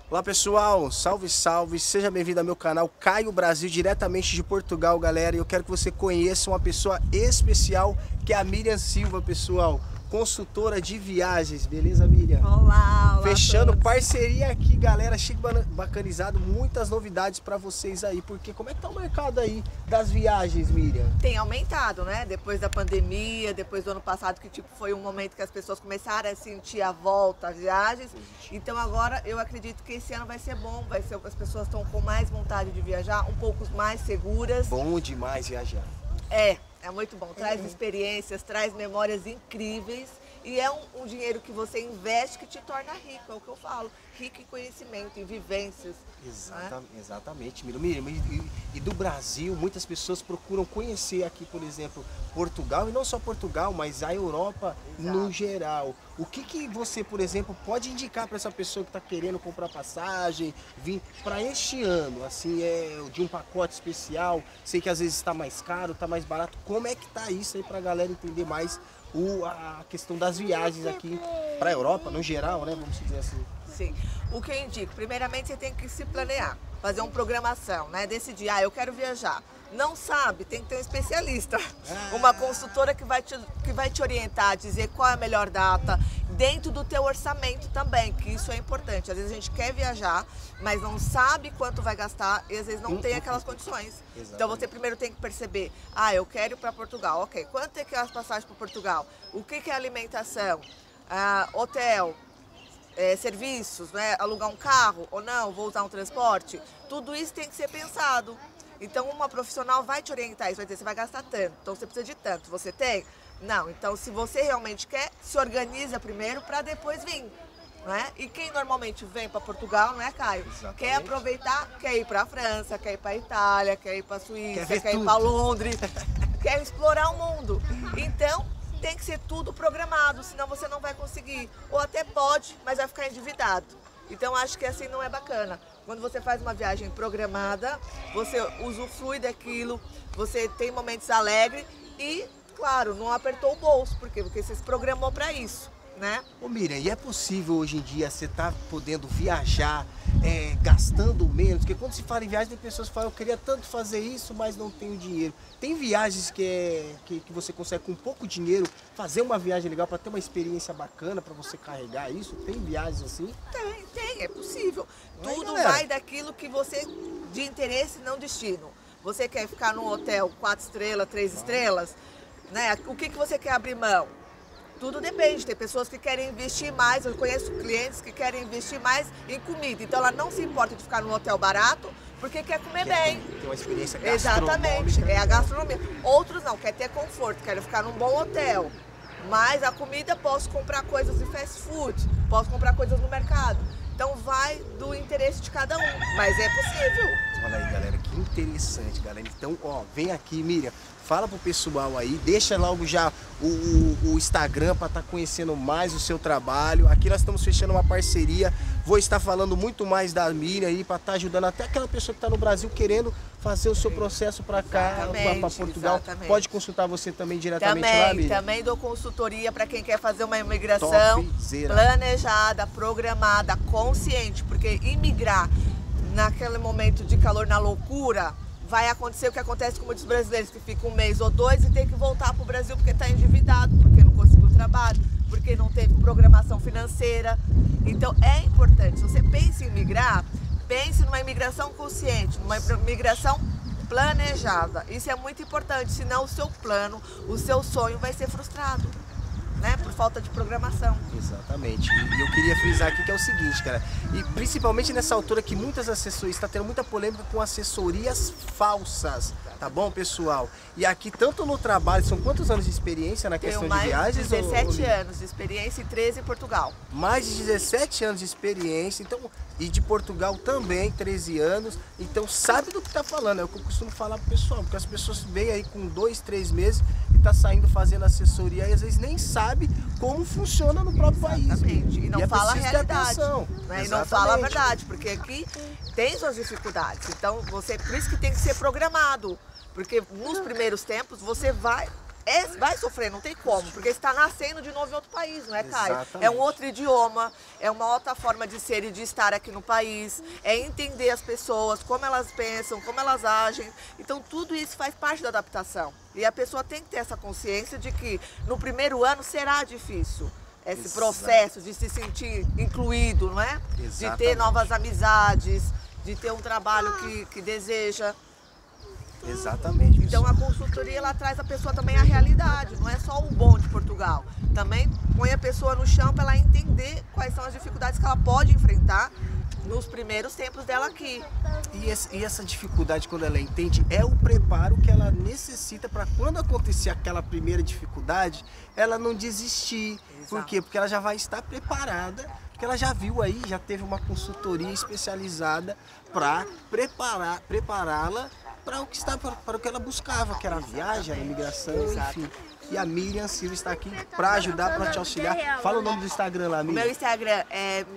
Olá pessoal, salve salve, seja bem-vindo ao meu canal Caio Brasil, diretamente de Portugal, galera. E eu quero que você conheça uma pessoa especial, que é a Miriam Silva, pessoal, consultora de viagens, beleza, Miriam? Olá, fechando parceria aqui, galera, chique, bacanizado, muitas novidades pra vocês aí, porque como é que tá o mercado aí das viagens, Miriam? Tem aumentado, né? Depois da pandemia, depois do ano passado, que tipo foi um momento que as pessoas começaram a sentir a volta às viagens. Então agora eu acredito que esse ano vai ser bom, vai ser o que as pessoas estão com mais vontade de viajar, um pouco mais seguras. Bom demais viajar. É muito bom, traz experiências, traz memórias incríveis e é um dinheiro que você investe que te torna rico, é o que eu falo, rico em conhecimento, em vivências. Exatamente, Miriam. E do Brasil, muitas pessoas procuram conhecer aqui, por exemplo, Portugal, e não só Portugal, mas a Europa no geral. O que você, por exemplo, pode indicar para essa pessoa que está querendo comprar passagem, vir para este ano, assim, de um pacote especial? Sei que às vezes está mais caro, está mais barato. Como é que tá isso aí para a galera entender mais a questão das viagens aqui para a Europa, no geral, né? Vamos dizer assim. Sim. O que eu indico, primeiramente você tem que se planear, fazer uma programação, né? Decidir, eu quero viajar. Não sabe, tem que ter um especialista, uma consultora que vai te orientar, dizer qual é a melhor data, dentro do teu orçamento também, que isso é importante. Às vezes a gente quer viajar, mas não sabe quanto vai gastar e às vezes não tem aquelas condições. Exatamente. Então você primeiro tem que perceber, eu quero ir para Portugal, ok, quanto é que é as passagens para Portugal? O que é alimentação? Hotel? Serviços, né? Alugar um carro ou não, vou usar um transporte, tudo isso tem que ser pensado. Então uma profissional vai te orientar isso, vai dizer, você vai gastar tanto, então você precisa de tanto, você tem? Não, então se você realmente quer, se organiza primeiro para depois vir. Né? E quem normalmente vem para Portugal, não é, Caio? Exatamente. Quer aproveitar, quer ir para a França, quer ir para a Itália, quer ir para a Suíça, quer ir tudo. para Londres, quer explorar o mundo. Então tem que ser tudo programado, senão você não vai conseguir. Ou até pode, mas vai ficar endividado. Então acho que assim não é bacana. Quando você faz uma viagem programada, você usufrui daquilo, você tem momentos alegres e, claro, não apertou o bolso. Por quê? Porque você se programou para isso, né? Ô Miriam, e é possível hoje em dia você estar podendo viajar gastando menos? Porque quando se fala em viagem, tem pessoas que falam, eu queria tanto fazer isso, mas não tenho dinheiro. Tem viagens que você consegue com pouco dinheiro fazer uma viagem legal para ter uma experiência bacana, para você carregar isso? Tem viagens assim? Tem, é possível. Tudo galera, vai daquilo que você, de interesse, não destino. Você quer ficar num hotel 4 estrelas, 3 estrelas, né? O que você quer abrir mão? Tudo depende, tem pessoas que querem investir mais, eu conheço clientes que querem investir mais em comida, então ela não se importa de ficar num hotel barato, porque quer comer bem. Ter uma experiência gastronômica. Exatamente, é a gastronomia. Outros não, quer ter conforto, querem ficar num bom hotel, mas a comida posso comprar coisas de fast food, posso comprar coisas no mercado. Então vai do interesse de cada um, mas é possível. Olha aí, galera, que interessante, galera. Então, vem aqui, Miriam, fala pro pessoal aí, deixa logo já o Instagram para estar conhecendo mais o seu trabalho. Aqui nós estamos fechando uma parceria, vou estar falando muito mais da Miriam aí, para estar ajudando até aquela pessoa que está no Brasil querendo fazer o seu processo para cá, para Portugal. Exatamente. Pode consultar você também diretamente lá, Miriam? Também dou consultoria para quem quer fazer uma imigração planejada, programada, consciente, porque imigrar naquele momento de calor, na loucura, vai acontecer o que acontece com muitos brasileiros que ficam 1 mês ou 2 e tem que voltar para o Brasil porque está endividado, porque não conseguiu trabalho, porque não teve programação financeira. Então é importante, se você pensa em migrar, pense numa imigração consciente, numa imigração planejada. Isso é muito importante, senão o seu plano, o seu sonho vai ser frustrado, né? Por falta de programação. Exatamente. E eu queria frisar aqui que é o seguinte, cara, e principalmente nessa altura que muitas assessorias, está tendo muita polêmica com assessorias falsas, tá bom, pessoal? E aqui, tanto no trabalho, são quantos anos de experiência na questão de viagens? 17 anos de experiência e 13 em Portugal. Mais de 17 anos de experiência, então, e de Portugal também, 13 anos, então sabe do que tá falando, é o que eu costumo falar pro pessoal, porque as pessoas vêm aí com 2, 3 meses e tá saindo fazendo assessoria e às vezes nem sabe como funciona no próprio país. Exatamente, e não fala a realidade, né? E não fala a verdade, porque aqui tem suas dificuldades, então por isso que tem que ser programado, porque nos primeiros tempos você vai vai sofrer, não tem como, porque está nascendo de novo em outro país, não é, Caio? Exatamente. É um outro idioma, é uma outra forma de ser e de estar aqui no país, é entender as pessoas, como elas pensam, como elas agem. Então tudo isso faz parte da adaptação. E a pessoa tem que ter essa consciência de que no primeiro ano será difícil. Esse processo de se sentir incluído, não é? Exatamente. De ter novas amizades, de ter um trabalho que deseja. Exatamente. Então a consultoria ela traz a pessoa também à realidade, não é só o bom de Portugal. Também põe a pessoa no chão para ela entender quais são as dificuldades que ela pode enfrentar nos primeiros tempos dela aqui. E essa dificuldade, quando ela entende, é o preparo que ela necessita para quando acontecer aquela primeira dificuldade, ela não desistir. Exato. Por quê? Porque ela já vai estar preparada, porque ela já viu aí, já teve uma consultoria especializada para prepará-la para o que para o que ela buscava, que era a viagem, a imigração, Exato. enfim. E a Miriam Silva está aqui para ajudar, para te auxiliar. Fala o nome do Instagram lá, Miriam. Meu Instagram é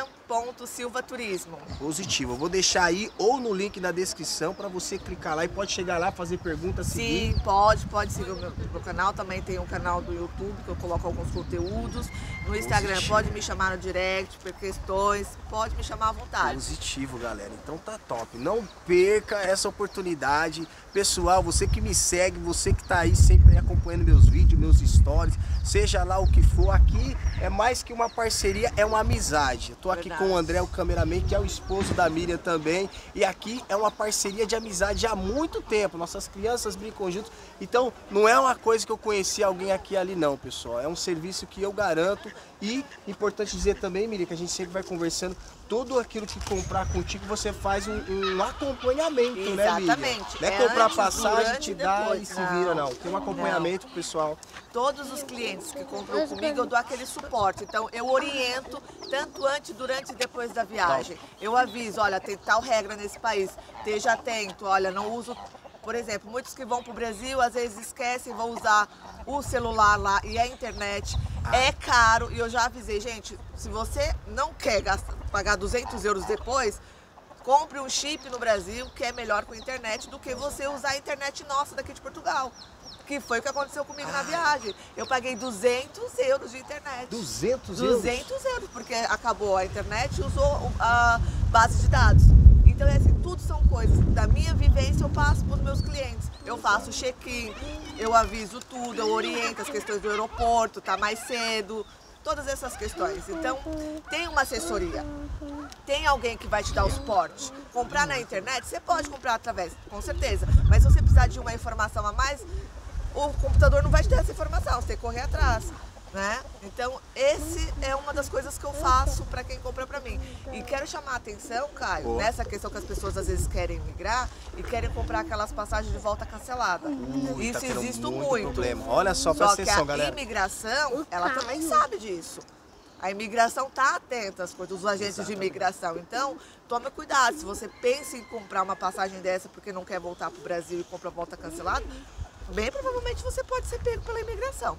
miriam.silvaturismo. Positivo. Eu vou deixar aí ou no link da descrição para você clicar lá e pode chegar lá, fazer perguntas, seguir. Sim, pode seguir o meu canal. Também tem um canal do YouTube que eu coloco alguns conteúdos. No Instagram Positivo. pode me chamar no direct por questões, pode me chamar à vontade. Positivo, galera. Então tá top. Não perca essa oportunidade. Pessoal, você que me segue, você que tá aí sempre acompanhando meus vídeos, meus stories, seja lá o que for, aqui é mais que uma parceria, é uma amizade. Eu tô aqui Verdade. com o André, o cameraman, que é o esposo da Miriam também, e aqui é uma parceria de amizade há muito tempo. Nossas crianças brincam juntos, então não é uma coisa que eu conheci alguém aqui e ali não, pessoal. É um serviço que eu garanto e importante dizer também, Miriam, que a gente sempre vai conversando, tudo aquilo que comprar contigo, você faz um acompanhamento, né, Miriam? Exatamente. Não é É comprar antes, passagem, durante te e dá depois. e se vira, não. Tem um acompanhamento pro pessoal. Todos os clientes que compram comigo, eu dou aquele suporte. Então, eu oriento tanto antes, durante e depois da viagem. Eu aviso, olha, tem tal regra nesse país, esteja atento, olha, não uso... Por exemplo, muitos que vão para o Brasil, às vezes esquecem, vão usar o celular lá e a internet. É caro e eu já avisei, gente, se você não quer pagar 200 euros depois, compre um chip no Brasil, que é melhor com a internet do que você usar a internet nossa daqui de Portugal. Que foi o que aconteceu comigo na viagem. Eu paguei 200 euros de internet. 200 euros? 200 euros, porque acabou a internet e usou a base de dados. Então, é assim, tudo são coisas da minha vivência, eu passo para os meus clientes. Eu faço check-in, eu aviso tudo, eu oriento as questões do aeroporto, tá mais cedo, todas essas questões. Então, tem uma assessoria, tem alguém que vai te dar o suporte. Comprar na internet, você pode comprar através, com certeza, mas se você precisar de uma informação a mais, o computador não vai te dar essa informação, você tem que correr atrás. Né? Então, esse é uma das coisas que eu faço para quem compra para mim. E quero chamar a atenção, Caio, nessa questão que as pessoas às vezes querem migrar e querem comprar aquelas passagens de volta canceladas. Isso tá tendo existe muito muito. problema. Olha só, Só presta que atenção, a galera. imigração, ela também sabe disso. A imigração está atenta às coisas, os agentes de imigração. Então, tome cuidado. Se você pensa em comprar uma passagem dessa porque não quer voltar para o Brasil e compra volta cancelada, bem provavelmente você pode ser pego pela imigração.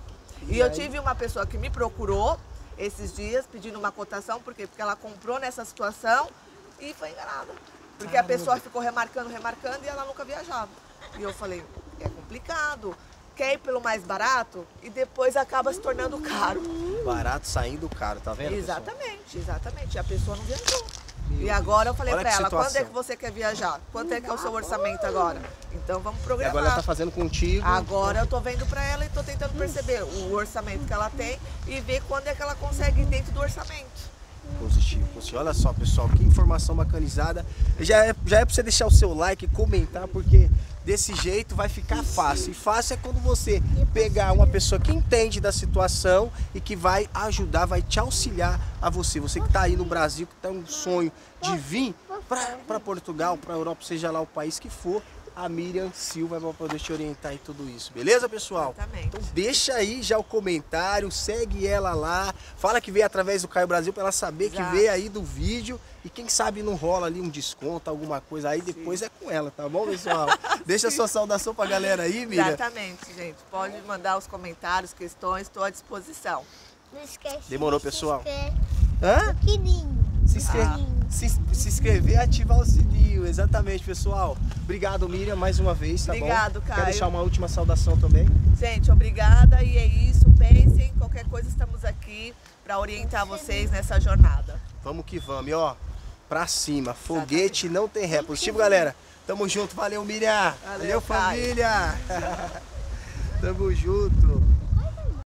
E eu tive uma pessoa que me procurou esses dias pedindo uma cotação, por quê? Porque ela comprou nessa situação e foi enganada. Porque a pessoa ficou remarcando e ela nunca viajava. E eu falei, é complicado. Quer ir pelo mais barato e depois acaba se tornando caro. Barato saindo caro, tá vendo? pessoal? Exatamente. E a pessoa não viajou. E agora eu falei Olha pra que ela, quando é situação. que você quer viajar? Quanto é que é o seu orçamento agora? Então vamos E programar. agora ela tá fazendo contigo. Agora eu tô vendo pra ela e tô tentando perceber o orçamento que ela tem e ver quando é que ela consegue ir dentro do orçamento. Positivo. Olha só, pessoal, que informação bacanizada. Já é pra você deixar o seu like e comentar, porque desse jeito vai ficar fácil. E fácil é quando você pegar uma pessoa que entende da situação e que vai ajudar, vai te auxiliar a você. Você que tá aí no Brasil, que tem um sonho de vir para Portugal, para Europa, seja lá o país que for, a Miriam Silva vai poder te orientar em tudo isso. Beleza, pessoal? Exatamente. Então deixa aí já o comentário, segue ela lá, fala que veio através do Caio Brasil para ela saber Exato. que veio aí do vídeo e quem sabe não rola ali um desconto, alguma coisa aí, depois é com ela, tá bom, pessoal? Deixa a sua saudação pra galera aí, Miriam. Exatamente, gente. Pode mandar os comentários, questões, estou à disposição. Não esquece. Demorou, de pessoal. Se inscrever Hã? no sininho. Se inscreve. se inscrever e ativar o sininho. Exatamente, pessoal. Obrigado, Miriam, mais uma vez, tá Obrigado, bom? Caio. Quer deixar uma última saudação também? Gente, obrigada e é isso. Pensem, qualquer coisa estamos aqui para orientar vocês nessa jornada. Vamos que vamos. E ó, pra cima. Foguete não tem ré. Positivo, galera? Tamo junto. Valeu, Miriam. Valeu, família. Tamo junto.